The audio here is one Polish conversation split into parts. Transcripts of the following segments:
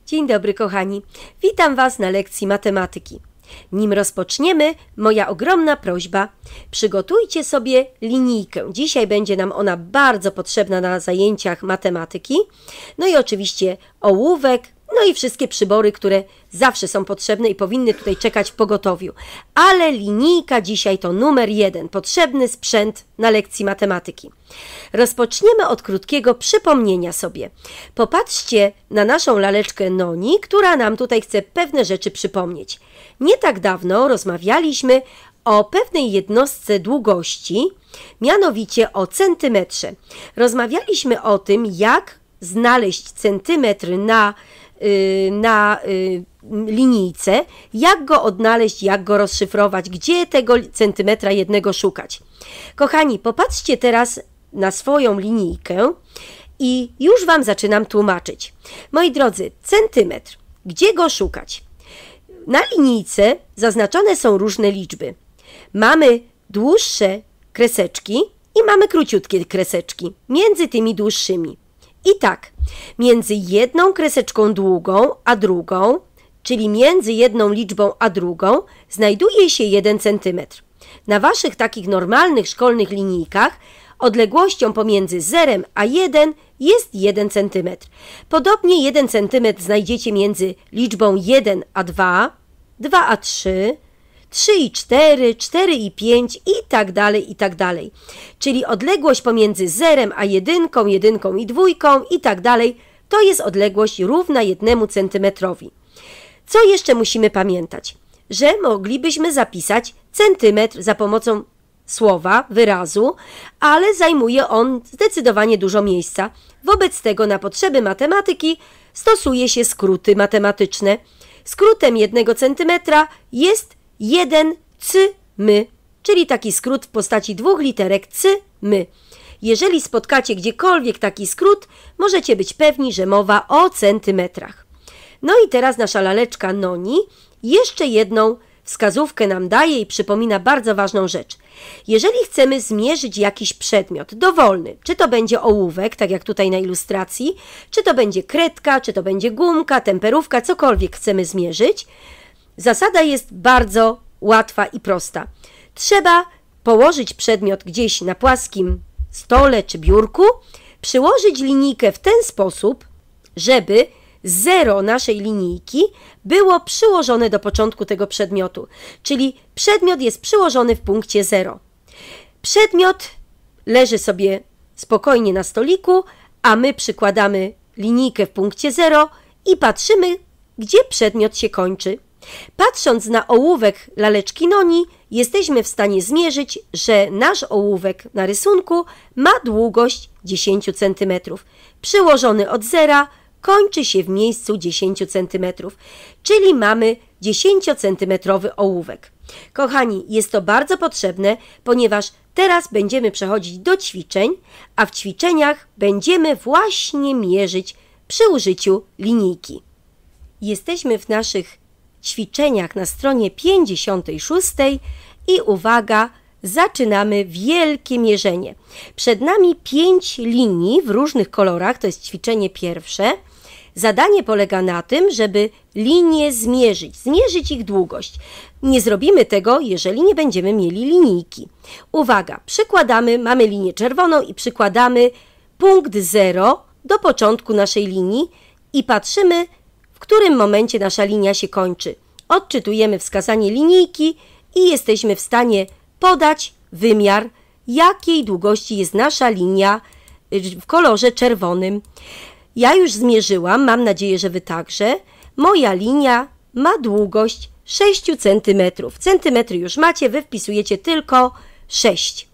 Dzień dobry, kochani. Witam Was na lekcji matematyki. Nim rozpoczniemy, moja ogromna prośba. Przygotujcie sobie linijkę. Dzisiaj będzie nam ona bardzo potrzebna na zajęciach matematyki. No i oczywiście ołówek, no i wszystkie przybory, które zawsze są potrzebne i powinny tutaj czekać w pogotowiu. Ale linijka dzisiaj to numer 1. Potrzebny sprzęt na lekcji matematyki. Rozpoczniemy od krótkiego przypomnienia sobie. Popatrzcie na naszą laleczkę Noni, która nam tutaj chce pewne rzeczy przypomnieć. Nie tak dawno rozmawialiśmy o pewnej jednostce długości, mianowicie o centymetrze. Rozmawialiśmy o tym, jak znaleźć centymetr na linijce, jak go odnaleźć, jak go rozszyfrować, gdzie tego centymetra jednego szukać. Kochani, popatrzcie teraz na swoją linijkę i już Wam zaczynam tłumaczyć. Moi drodzy, centymetr, gdzie go szukać? Na linijce zaznaczone są różne liczby. Mamy dłuższe kreseczki i mamy króciutkie kreseczki między tymi dłuższymi. I tak, między jedną kreseczką długą a drugą, czyli między jedną liczbą a drugą, znajduje się 1 cm. Na Waszych takich normalnych szkolnych linijkach odległością pomiędzy 0 a 1 jest 1 cm. Podobnie 1 cm znajdziecie między liczbą 1 a 2, 2 a 3, 3 i 4, 4 i 5 i tak dalej, i tak dalej. Czyli odległość pomiędzy 0 a 1, 1 i 2 i tak dalej, to jest odległość równa 1 centymetrowi. Co jeszcze musimy pamiętać? Że moglibyśmy zapisać centymetr za pomocą słowa, wyrazu, ale zajmuje on zdecydowanie dużo miejsca. Wobec tego na potrzeby matematyki stosuje się skróty matematyczne. Skrótem 1 centymetra jest 1 cm, czyli taki skrót w postaci 2 literek cm. Jeżeli spotkacie gdziekolwiek taki skrót, możecie być pewni, że mowa o centymetrach. No i teraz nasza laleczka Noni jeszcze jedną wskazówkę nam daje i przypomina bardzo ważną rzecz. Jeżeli chcemy zmierzyć jakiś przedmiot dowolny, czy to będzie ołówek, tak jak tutaj na ilustracji, czy to będzie kredka, czy to będzie gumka, temperówka, cokolwiek chcemy zmierzyć, zasada jest bardzo łatwa i prosta. Trzeba położyć przedmiot gdzieś na płaskim stole czy biurku, przyłożyć linijkę w ten sposób, żeby 0 naszej linijki było przyłożone do początku tego przedmiotu, czyli przedmiot jest przyłożony w punkcie 0. Przedmiot leży sobie spokojnie na stoliku, a my przykładamy linijkę w punkcie 0 i patrzymy, gdzie przedmiot się kończy. Patrząc na ołówek laleczki Noni, jesteśmy w stanie zmierzyć, że nasz ołówek na rysunku ma długość 10 cm. Przyłożony od 0 kończy się w miejscu 10 cm, czyli mamy 10-centymetrowy ołówek. Kochani, jest to bardzo potrzebne, ponieważ teraz będziemy przechodzić do ćwiczeń, a w ćwiczeniach będziemy właśnie mierzyć przy użyciu linijki. Jesteśmy w naszych ćwiczeniach na stronie 56 i uwaga, zaczynamy wielkie mierzenie. Przed nami 5 linii w różnych kolorach, to jest ćwiczenie pierwsze. Zadanie polega na tym, żeby linie zmierzyć ich długość. Nie zrobimy tego, jeżeli nie będziemy mieli linijki. Uwaga, mamy linię czerwoną i przykładamy punkt 0 do początku naszej linii i patrzymy, w którym momencie nasza linia się kończy. Odczytujemy wskazanie linijki i jesteśmy w stanie podać wymiar, jakiej długości jest nasza linia w kolorze czerwonym. Ja już zmierzyłam, mam nadzieję, że Wy także. Moja linia ma długość 6 cm. Centymetry już macie, Wy wpisujecie tylko 6.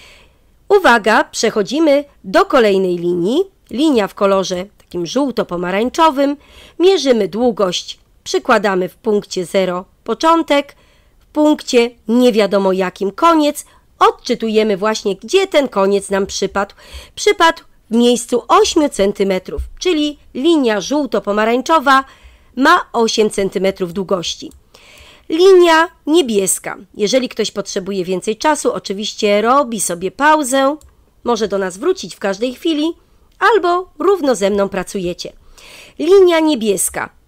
Uwaga, przechodzimy do kolejnej linii. Linia w kolorze takim żółto-pomarańczowym. Mierzymy długość, przykładamy w punkcie 0 początek, w punkcie nie wiadomo jakim koniec. Odczytujemy właśnie, gdzie ten koniec nam przypadł. Przypadł w miejscu 8 cm, czyli linia żółto-pomarańczowa ma 8 cm długości. Linia niebieska. Jeżeli ktoś potrzebuje więcej czasu, oczywiście robi sobie pauzę, może do nas wrócić w każdej chwili, albo równo ze mną pracujecie. Linia niebieska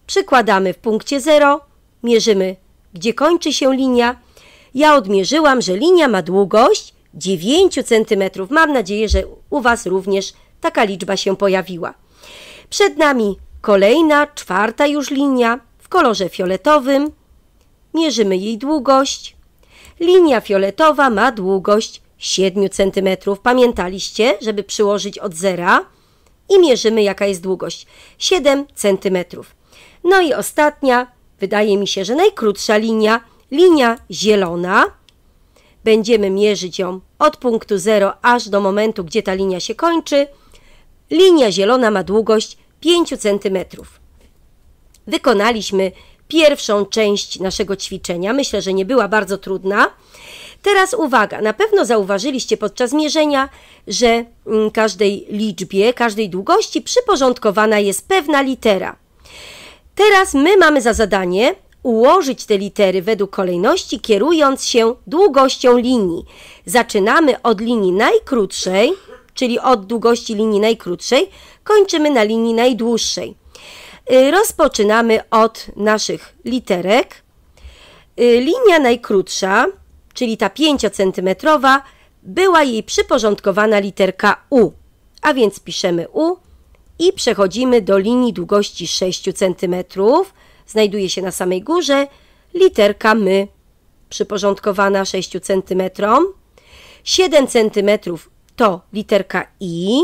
przykładamy w punkcie 0, mierzymy, gdzie kończy się linia. Ja odmierzyłam, że linia ma długość 9 cm. Mam nadzieję, że u Was również taka liczba się pojawiła. Przed nami kolejna, 4. już linia w kolorze fioletowym. Mierzymy jej długość. Linia fioletowa ma długość 7 cm. Pamiętaliście, żeby przyłożyć od zera i mierzymy, jaka jest długość. 7 cm. No i ostatnia, wydaje mi się, że najkrótsza linia, linia zielona. Będziemy mierzyć ją od punktu 0 aż do momentu, gdzie ta linia się kończy. Linia zielona ma długość 5 cm. Wykonaliśmy pierwszą część naszego ćwiczenia. Myślę, że nie była bardzo trudna. Teraz uwaga, na pewno zauważyliście podczas mierzenia, że każdej liczbie, każdej długości przyporządkowana jest pewna litera. Teraz my mamy za zadanie ułożyć te litery według kolejności, kierując się długością linii. Zaczynamy od linii najkrótszej, czyli od długości linii najkrótszej, kończymy na linii najdłuższej. Rozpoczynamy od naszych literek. Linia najkrótsza, czyli ta 5 cm, była jej przyporządkowana literka U. A więc piszemy U i przechodzimy do linii długości 6 cm. Znajduje się na samej górze literka M, przyporządkowana 6 cm. 7 cm to literka I.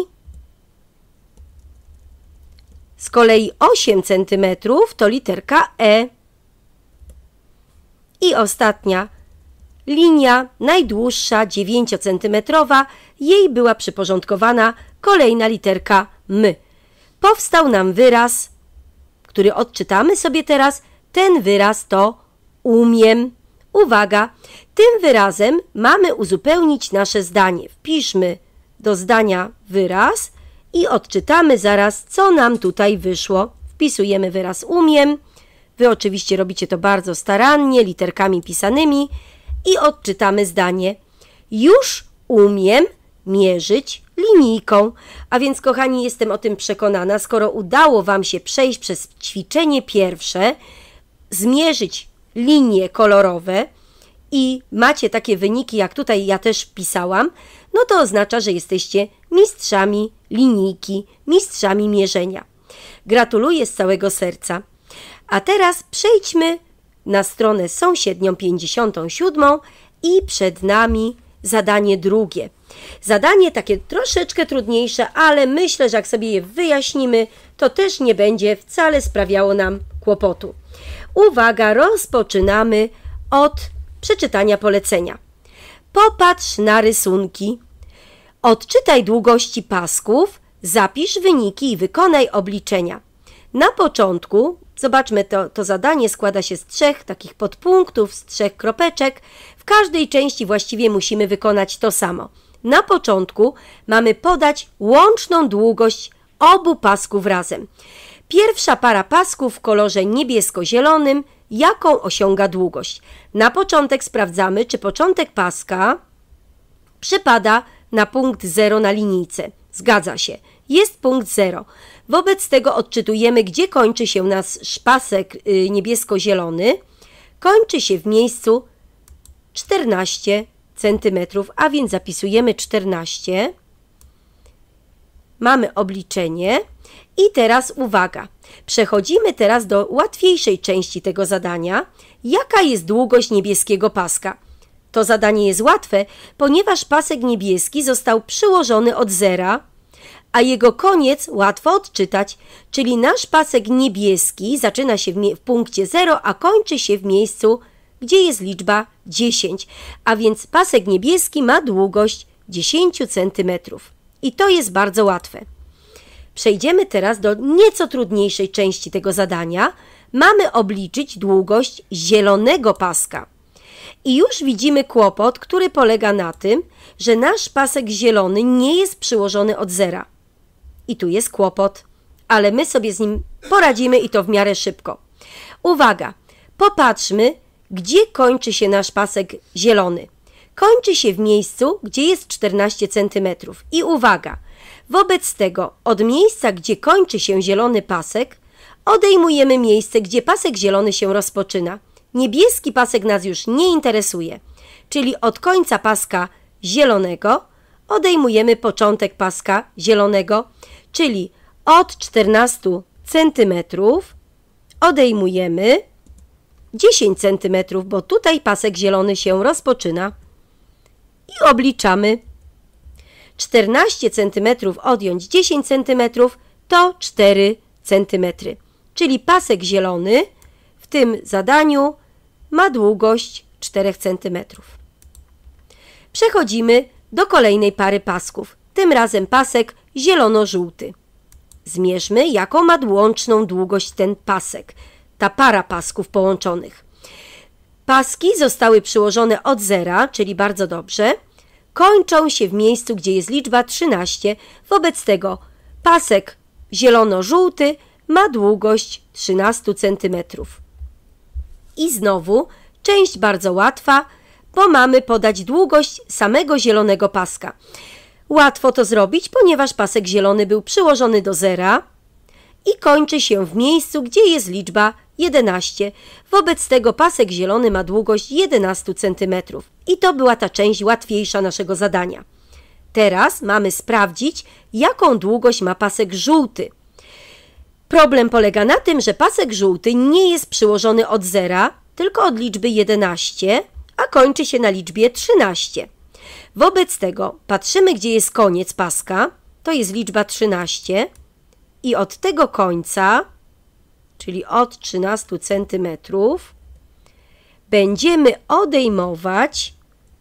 Z kolei 8 cm to literka E. I ostatnia linia, najdłuższa, 9 cm, jej była przyporządkowana kolejna literka M. Powstał nam wyraz, który odczytamy sobie teraz. Ten wyraz to umiem. Uwaga, tym wyrazem mamy uzupełnić nasze zdanie. Wpiszmy do zdania wyraz i odczytamy zaraz, co nam tutaj wyszło. Wpisujemy wyraz umiem. Wy oczywiście robicie to bardzo starannie, literkami pisanymi i odczytamy zdanie. Już umiem mierzyć linijką. A więc, kochani, jestem o tym przekonana, skoro udało Wam się przejść przez ćwiczenie pierwsze, zmierzyć linie kolorowe i macie takie wyniki, jak tutaj ja też wpisałam, no to oznacza, że jesteście mistrzami linijki, mistrzami mierzenia. Gratuluję z całego serca. A teraz przejdźmy na stronę sąsiednią 57 i przed nami zadanie drugie. Zadanie takie troszeczkę trudniejsze, ale myślę, że jak sobie je wyjaśnimy, to też nie będzie wcale sprawiało nam kłopotu. Uwaga, rozpoczynamy od przeczytania polecenia. Popatrz na rysunki. Odczytaj długości pasków, zapisz wyniki i wykonaj obliczenia. Na początku, zobaczmy, to zadanie składa się z 3 takich podpunktów, z 3 kropeczek. W każdej części właściwie musimy wykonać to samo. Na początku mamy podać łączną długość obu pasków razem. Pierwsza para pasków w kolorze niebiesko-zielonym, jaką osiąga długość. Na początek sprawdzamy, czy początek paska przypada na punkt 0 na linijce. Zgadza się, jest punkt 0. Wobec tego odczytujemy, gdzie kończy się nasz pasek niebiesko-zielony. Kończy się w miejscu 14 cm, a więc zapisujemy 14. Mamy obliczenie i teraz uwaga. Przechodzimy teraz do łatwiejszej części tego zadania. Jaka jest długość niebieskiego paska? To zadanie jest łatwe, ponieważ pasek niebieski został przyłożony od zera, a jego koniec łatwo odczytać, czyli nasz pasek niebieski zaczyna się w punkcie 0, a kończy się w miejscu, gdzie jest liczba 10, a więc pasek niebieski ma długość 10 cm. I to jest bardzo łatwe. Przejdziemy teraz do nieco trudniejszej części tego zadania. Mamy obliczyć długość zielonego paska. I już widzimy kłopot, który polega na tym, że nasz pasek zielony nie jest przyłożony od zera. I tu jest kłopot, ale my sobie z nim poradzimy i to w miarę szybko. Uwaga, popatrzmy, gdzie kończy się nasz pasek zielony. Kończy się w miejscu, gdzie jest 14 cm. I uwaga, wobec tego od miejsca, gdzie kończy się zielony pasek, Odejmujemy miejsce, gdzie pasek zielony się rozpoczyna. Niebieski pasek nas już nie interesuje, czyli od końca paska zielonego odejmujemy początek paska zielonego, czyli od 14 cm odejmujemy 10 cm, bo tutaj pasek zielony się rozpoczyna i obliczamy. 14 cm odjąć 10 cm to 4 cm, czyli pasek zielony w tym zadaniu ma długość 4 cm. Przechodzimy do kolejnej pary pasków, tym razem pasek zielono-żółty. Zmierzmy, jaką ma łączną długość ten pasek, ta para pasków połączonych. Paski zostały przyłożone od zera, czyli bardzo dobrze. Kończą się w miejscu, gdzie jest liczba 13. Wobec tego pasek zielono-żółty ma długość 13 cm. I znowu część bardzo łatwa, bo mamy podać długość samego zielonego paska. Łatwo to zrobić, ponieważ pasek zielony był przyłożony do zera i kończy się w miejscu, gdzie jest liczba 11. Wobec tego pasek zielony ma długość 11 cm. I to była ta część łatwiejsza naszego zadania. Teraz mamy sprawdzić, jaką długość ma pasek żółty. Problem polega na tym, że pasek żółty nie jest przyłożony od zera, tylko od liczby 11, a kończy się na liczbie 13. Wobec tego patrzymy, gdzie jest koniec paska, to jest liczba 13 i od tego końca, czyli od 13 cm, będziemy odejmować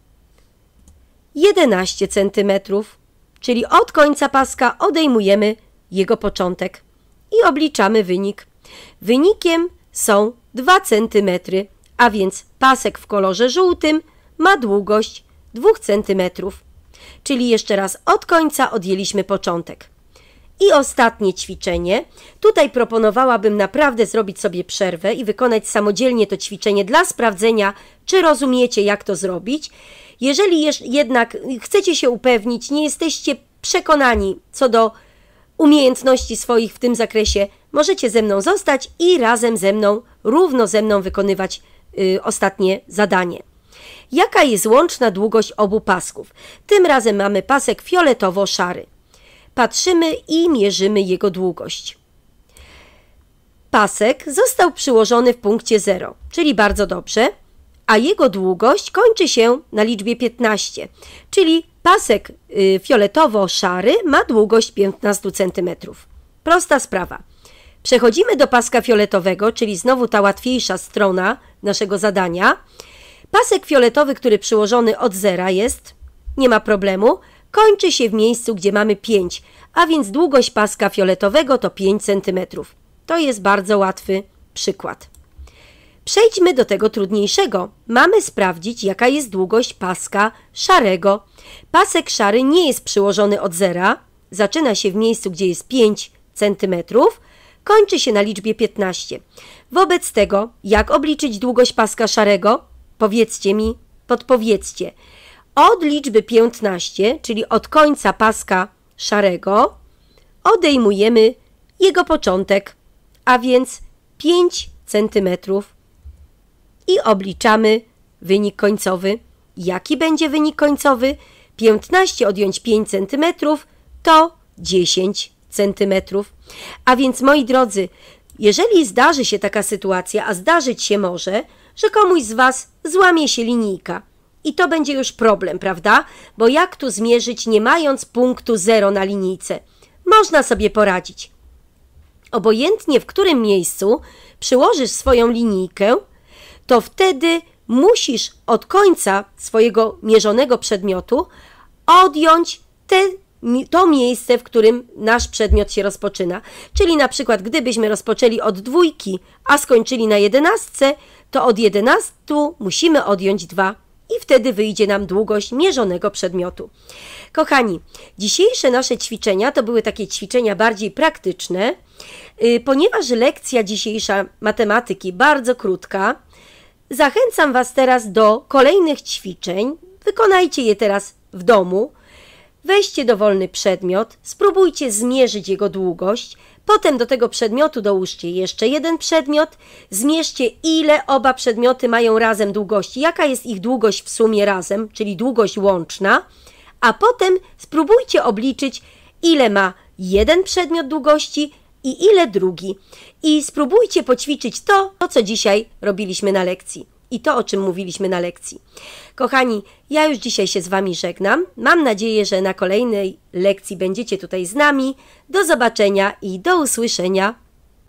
11 cm, czyli od końca paska odejmujemy jego początek i obliczamy wynik. Wynikiem są 2 cm, a więc pasek w kolorze żółtym ma długość 2 cm. Czyli jeszcze raz od końca odjęliśmy początek. I ostatnie ćwiczenie. Tutaj proponowałabym naprawdę zrobić sobie przerwę i wykonać samodzielnie to ćwiczenie dla sprawdzenia, czy rozumiecie, jak to zrobić. Jeżeli jednak chcecie się upewnić, nie jesteście przekonani co do umiejętności swoich w tym zakresie, możecie ze mną zostać i razem ze mną, równo ze mną wykonywać ostatnie zadanie. Jaka jest łączna długość obu pasków? Tym razem mamy pasek fioletowo-szary. Patrzymy i mierzymy jego długość. Pasek został przyłożony w punkcie 0, czyli bardzo dobrze, a jego długość kończy się na liczbie 15, czyli pasek fioletowo-szary ma długość 15 cm. Prosta sprawa. Przechodzimy do paska fioletowego, czyli znowu ta łatwiejsza strona naszego zadania. Pasek fioletowy, który przyłożony od zera jest, nie ma problemu, kończy się w miejscu, gdzie mamy 5, a więc długość paska fioletowego to 5 cm. To jest bardzo łatwy przykład. Przejdźmy do tego trudniejszego. Mamy sprawdzić, jaka jest długość paska szarego. Pasek szary nie jest przyłożony od zera, zaczyna się w miejscu, gdzie jest 5 cm, kończy się na liczbie 15. Wobec tego, jak obliczyć długość paska szarego? Powiedzcie mi, podpowiedzcie. Od liczby 15, czyli od końca paska szarego, odejmujemy jego początek, a więc 5 cm i obliczamy wynik końcowy. Jaki będzie wynik końcowy? 15 odjąć 5 cm to 10 cm. A więc, moi drodzy, jeżeli zdarzy się taka sytuacja, a zdarzyć się może, że komuś z Was złamie się linijka, i to będzie już problem, prawda? Bo jak tu zmierzyć, nie mając punktu 0 na linijce? Można sobie poradzić. Obojętnie w którym miejscu przyłożysz swoją linijkę, to wtedy musisz od końca swojego mierzonego przedmiotu odjąć to miejsce, w którym nasz przedmiot się rozpoczyna. Czyli na przykład, gdybyśmy rozpoczęli od 2, a skończyli na 11, to od 11 musimy odjąć 2 i wtedy wyjdzie nam długość mierzonego przedmiotu. Kochani, dzisiejsze nasze ćwiczenia to były takie ćwiczenia bardziej praktyczne, ponieważ lekcja dzisiejsza matematyki bardzo krótka, zachęcam Was teraz do kolejnych ćwiczeń. Wykonajcie je teraz w domu. Weźcie dowolny przedmiot, spróbujcie zmierzyć jego długość, Potem do tego przedmiotu dołóżcie jeszcze jeden przedmiot. Zmierzcie, ile oba przedmioty mają razem długości. Jaka jest ich długość w sumie razem, czyli długość łączna. A potem spróbujcie obliczyć, ile ma jeden przedmiot długości i ile drugi. I spróbujcie poćwiczyć to, co dzisiaj robiliśmy na lekcji. I to, o czym mówiliśmy na lekcji. Kochani, ja już dzisiaj się z Wami żegnam. Mam nadzieję, że na kolejnej lekcji będziecie tutaj z nami. Do zobaczenia i do usłyszenia.